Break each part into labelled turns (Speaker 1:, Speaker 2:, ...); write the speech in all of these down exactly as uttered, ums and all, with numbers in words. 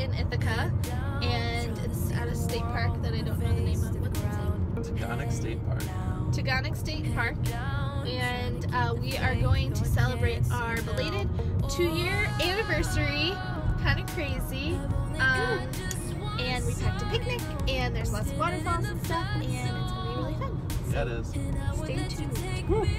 Speaker 1: in Ithaca, and it's at a state park that I don't know the name of. What's it say?
Speaker 2: Taganek State Park.
Speaker 1: Taganek State Park, and uh, we are going to celebrate our belated two-year anniversary. Kind of crazy. Um, and we packed a picnic, and there's lots of waterfalls and stuff, and it's gonna be really fun. So
Speaker 2: Yeah, it is.
Speaker 1: stay tuned. Woo.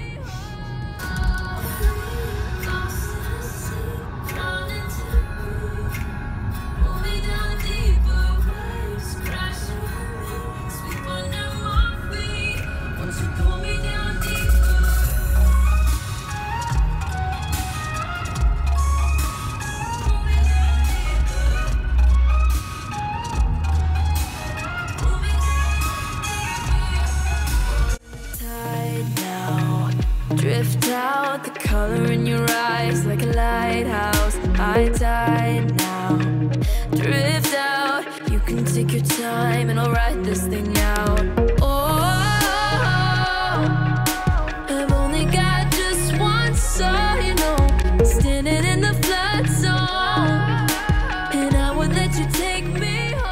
Speaker 3: Drift out, the color in your eyes like a lighthouse. I died now. Drift out, you can take your time and I'll write this thing out. Oh, I've only got just one soul, you know, standing in the flood zone, and I would let you take me home.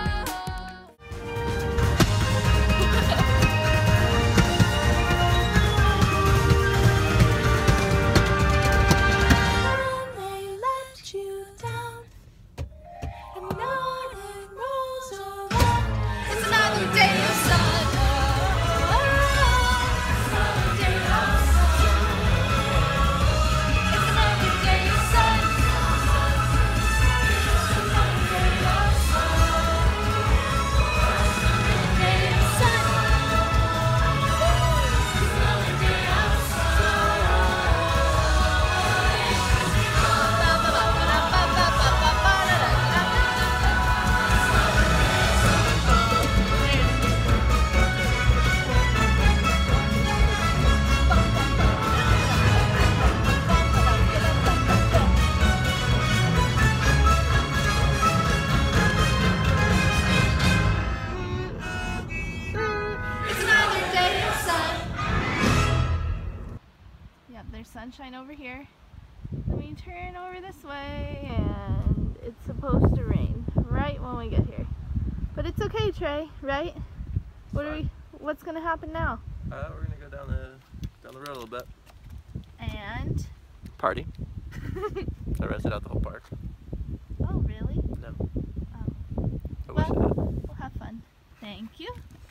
Speaker 1: There's sunshine over here. Let me turn over this way, and it's supposed to rain right when we get here. But it's okay, Trey, right? What are we? What's gonna happen now?
Speaker 2: Uh, we're gonna go down the down the road a little bit.
Speaker 1: And
Speaker 2: Party. I rented out the whole park.
Speaker 1: oh, really?
Speaker 2: No.
Speaker 1: Oh.
Speaker 2: I
Speaker 1: Well,
Speaker 2: wish I did.
Speaker 1: we'll have fun. Thank you.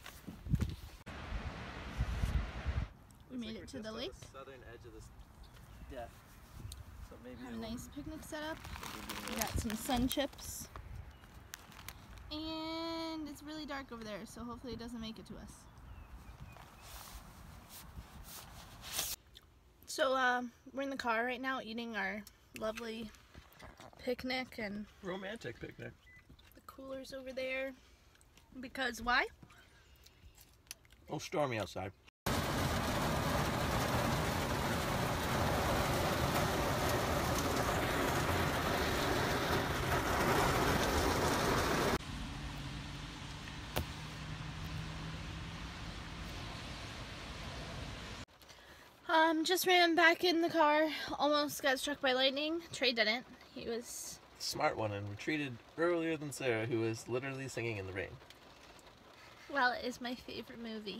Speaker 1: We made it to the lake.
Speaker 2: The southern edge of this deck. So maybe
Speaker 1: Have a
Speaker 2: we'll-
Speaker 1: nice picnic set up. We got some sun chips. And it's really dark over there, so hopefully it doesn't make it to us. So uh, we're in the car right now eating our lovely picnic, and
Speaker 2: romantic picnic.
Speaker 1: the cooler's over there. Because why?
Speaker 2: Oh, stormy outside.
Speaker 1: Um, just ran back in the car. Almost got struck by lightning. Trey didn't. He was
Speaker 2: Smart one, and retreated earlier than Sarah, who was literally singing in the rain.
Speaker 1: well, it is my favorite movie.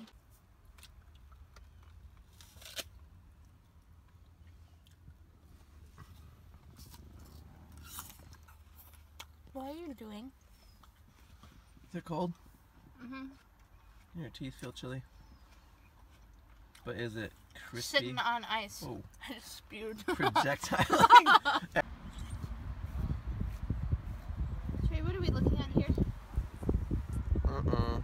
Speaker 1: What are you doing?
Speaker 2: They're cold.
Speaker 1: Mm-hmm.
Speaker 2: Your teeth feel chilly. But is it crispy?
Speaker 1: Sitting on ice.
Speaker 2: Oh.
Speaker 1: I just spewed.
Speaker 2: Projectiling.
Speaker 1: Trey, what are we looking at here?
Speaker 2: Uh-uh.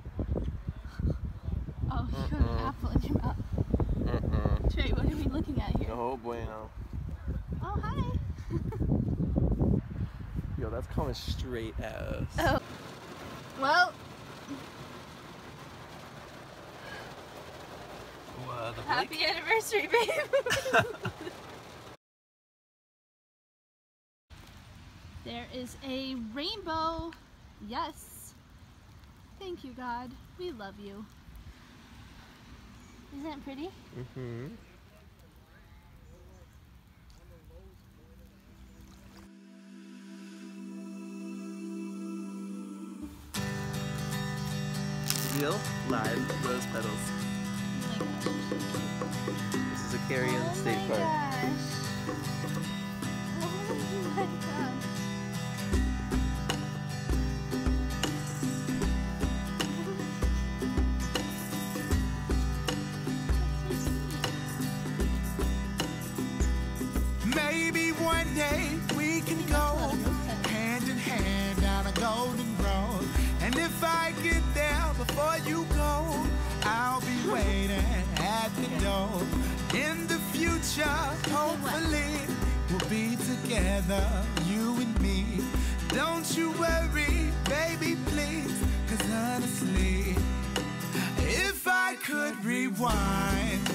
Speaker 1: Oh, you got an apple in your mouth.
Speaker 2: Uh-uh.
Speaker 1: Trey, what are we looking at here?
Speaker 2: Oh, bueno.
Speaker 1: Oh, hi.
Speaker 2: Yo, that's coming straight at us.
Speaker 1: Oh. Well,
Speaker 2: Uh, the
Speaker 1: happy anniversary, babe. There is a rainbow. Yes. Thank you, God. We love you. Isn't it pretty?
Speaker 2: Mm-hmm. real, live rose petals. This is a carry in the state park.
Speaker 1: Oh my gosh.
Speaker 4: Maybe one day we can go hand in hand down a golden road. And if I get there before you go, I'll be waiting at the door. In the future, hopefully, we'll be together, you and me. Don't you worry, baby, please. Cause honestly, if I could rewind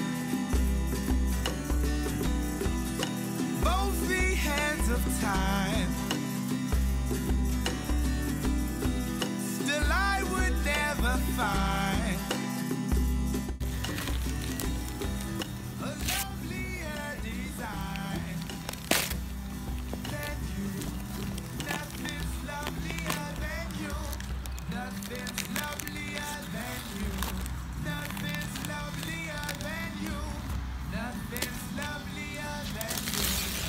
Speaker 4: both the hands of time, still I would never find a lovelier design than you. Nothing's lovelier than you. Nothing's lovelier than you. Nothing's lovelier than you. Nothing's lovelier than you.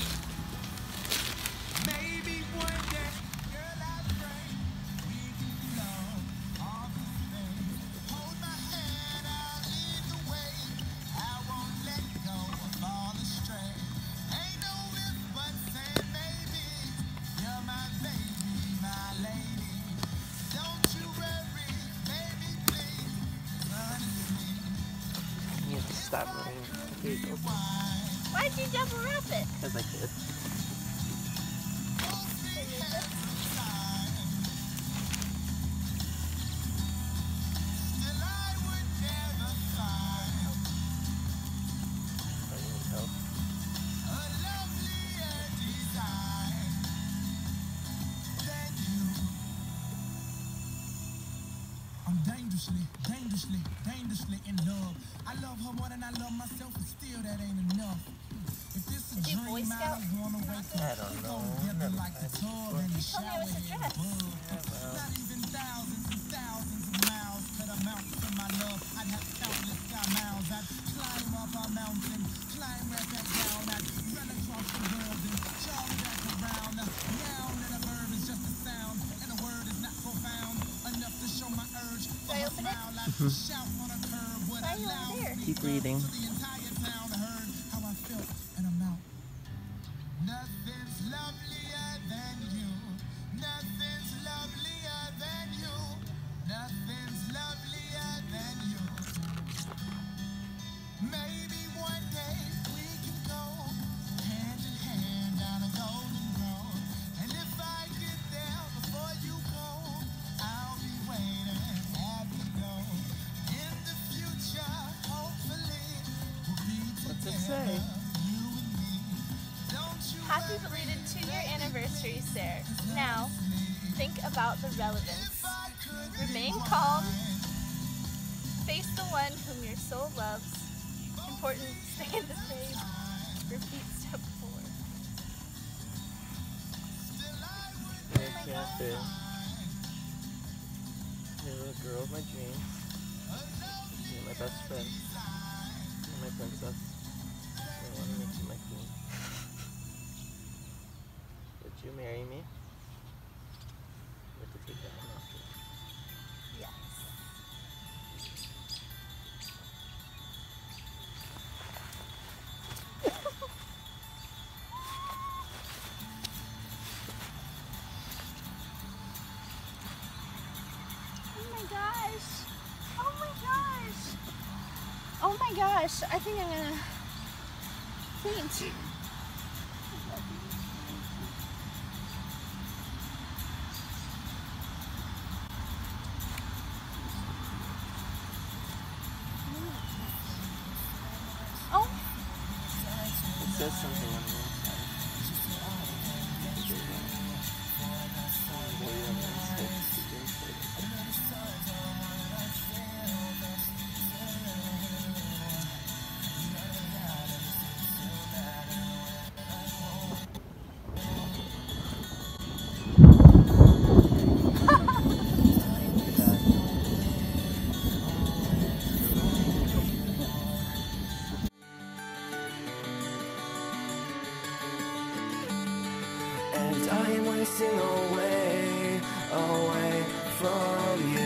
Speaker 4: Maybe one day, girl, I pray we can flow all these things. Hold my hand, I'll lead the way. I won't let go or fall astray. Ain't no if but say maybe. You're my baby, my lady. Don't you worry, baby, please. Honestly,
Speaker 2: You have to stop running. Here you go.
Speaker 1: Why'd you double wrap it?
Speaker 2: Because I could.
Speaker 4: still I would never find
Speaker 2: I need help.
Speaker 4: a lovelier design than you. I'm dangerously, dangerously, dangerously in love. I love her more than I love myself, and still that ain't enough. If this a
Speaker 1: Is he Boy
Speaker 4: dream, I
Speaker 1: Scout?
Speaker 4: don't wanna wake
Speaker 2: I
Speaker 4: up.
Speaker 2: don't
Speaker 4: We
Speaker 2: know.
Speaker 4: go together
Speaker 2: Never
Speaker 4: like the
Speaker 2: had
Speaker 4: tub
Speaker 2: before.
Speaker 4: and the
Speaker 1: You told me it was a
Speaker 4: shower
Speaker 1: dress.
Speaker 4: and the
Speaker 2: Yeah, well.
Speaker 4: not even thousands and thousands of miles could amount to my love. I'd have countless sky miles. I'd climb up a mountain, climb right back down. I'd run across the world and jog back around. A noun and a verb is just a sound, and a word is not profound enough to show my urge for
Speaker 1: I
Speaker 4: her
Speaker 1: open it?
Speaker 4: smile. I'd shout on a curve when
Speaker 1: Why
Speaker 4: I
Speaker 1: are you over
Speaker 4: loud
Speaker 1: there?
Speaker 2: Keep reading.
Speaker 4: so the entire town heard how I felt, and I'm out. Nothing's lovelier than you. Nothing's lovelier than you. Nothing's lovelier than you. Maybe one day we can go hand in hand down a golden road. And if I get there before you go, I'll be waiting at the door. In the future, hopefully, we'll be
Speaker 2: What's it
Speaker 4: together,
Speaker 2: say?
Speaker 4: you and me. Don't you
Speaker 1: Happy belated two-year anniversary, Sarah. Now, think about the relevance. Remain calm. Face the one whom your soul loves. Important, stay the same. Repeat step four.
Speaker 2: Hey, Katherine. You're the girl of my dreams. You're my best friend. You're my princess. I want to make you my queen. Would you marry me? You have to take that one off.
Speaker 1: Yes. Oh my gosh. Oh my gosh. Oh my gosh. I think I'm gonna faint. Oh,
Speaker 2: It says something on the inside. Maybe on the inside. The inside.
Speaker 3: And I'm wasting away, away from you.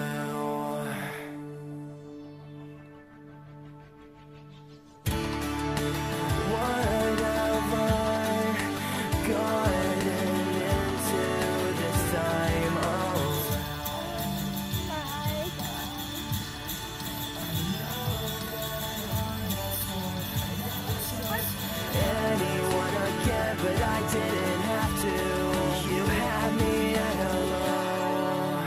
Speaker 3: What have I gotten into this time? Oh, anyone again, but I didn't have to. You had me at hello.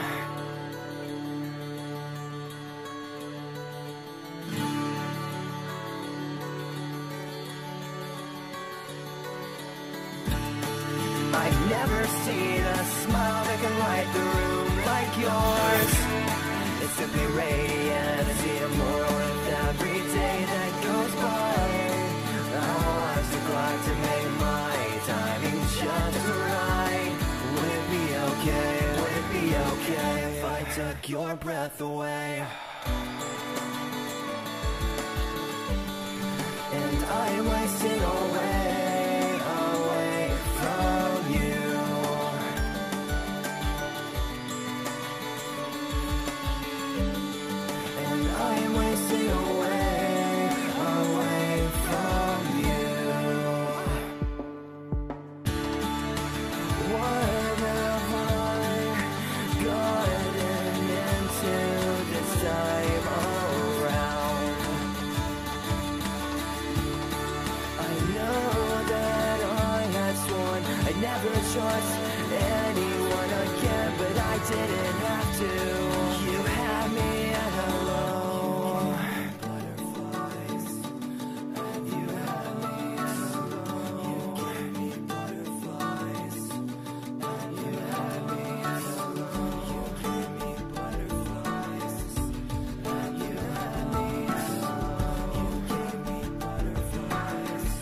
Speaker 3: I've never seen a smile that can light the room like yours. It's simply radiant. I see it more with every day that goes by. I'll watch the clock to make my timing just right. Would it be okay? Would it be okay if I took your breath away? And I'm wasting away, away from you. And I'm wasting away, away from you. What have I gotten into this time around? I know that I had sworn I'd never trust anyone again, but I didn't have to. You had me at hello. Butterflies, and you had me at hello. You gave me butterflies, and you had me at hello. You gave me butterflies, and you had me at hello. You gave me butterflies.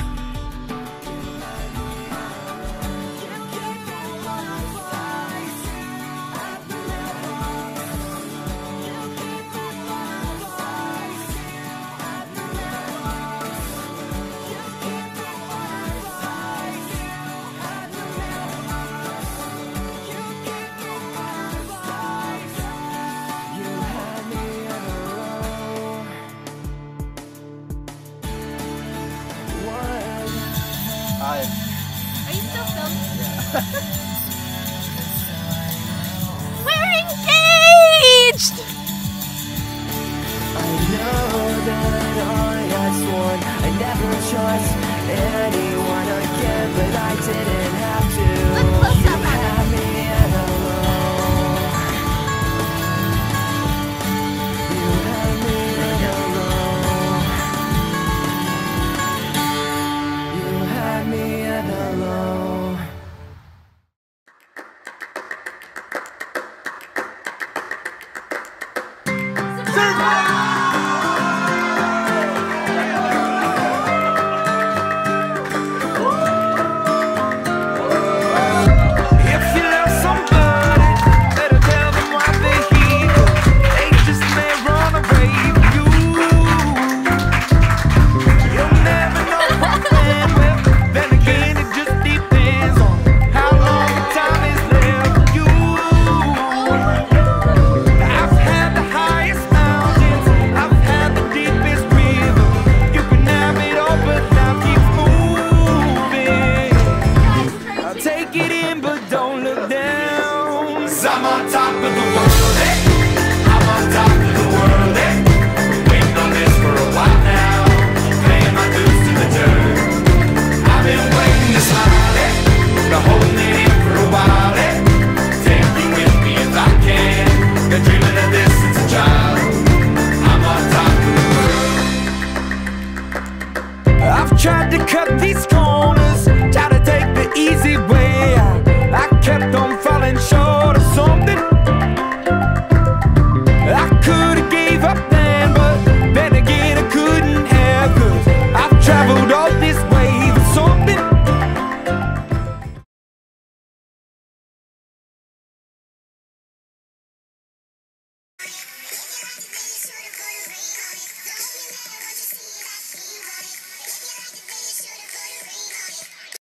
Speaker 2: Hi.
Speaker 1: Are you still filming? We're engaged!
Speaker 3: I know that I had sworn I'd never trust anyone again, but I didn't have to.
Speaker 1: Look close
Speaker 3: You
Speaker 1: up on
Speaker 3: had
Speaker 1: it.
Speaker 3: me at hello. You had me at hello. You had me at hello.
Speaker 4: If you love somebody, better tell them why they're here. They just may run away from you. You'll never know what's been well. Then again, it just depends on how long the time is left for you. I've had the highest mountains, I've had the deepest river. You can have it all, but now keep moving. I'll take it in, but don't look down. 'Cause I'm on top of the world, eh? I'm on top of the world, eh? Waiting on this for a while now. Paying my dues to the dirt. I've been waiting to smile, eh? Been holding it in for a while, eh? Take you with me if I can. Been dreaming of this since a child. I'm on top of the world. I've tried to cut these corners.